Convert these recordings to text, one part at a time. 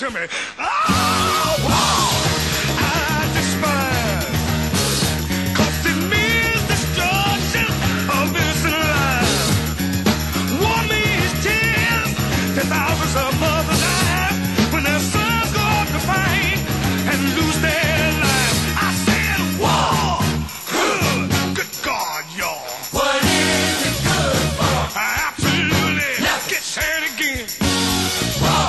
to me. Oh, wow. I despise. Costing me destruction of innocent lives. War means tears to thousands of mothers' eyes when their sons go off to fight and lose their lives. I said war. Good God, y'all. What is it good for? Absolutely. Nothing. Get sad again. War.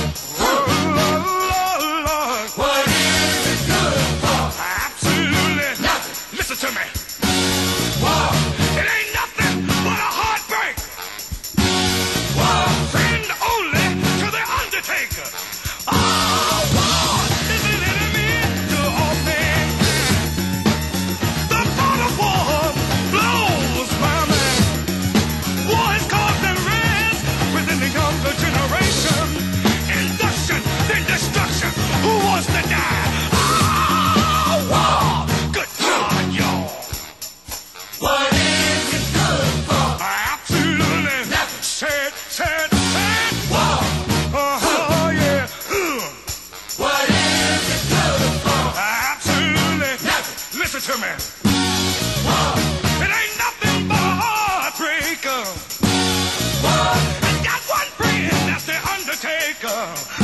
Lord. What is it good for? Absolutely. Nothing. Listen to me. War. It ain't nothing but a heartbreak. War. Friend only to the undertaker. Oh, war is an enemy to all mankind. The thought of war blows my mind. War has caused unrest within the younger generation. Induction, then destruction. Who wants to die? Oh, war. Good God, y'all. What is it good for? Absolutely. Nothing. Sad. War. Oh, yeah. What is it good for? Absolutely. Nothing. Listen to me. War. It ain't nothing but a heartbreaker. War. I got one friend, that's the undertaker.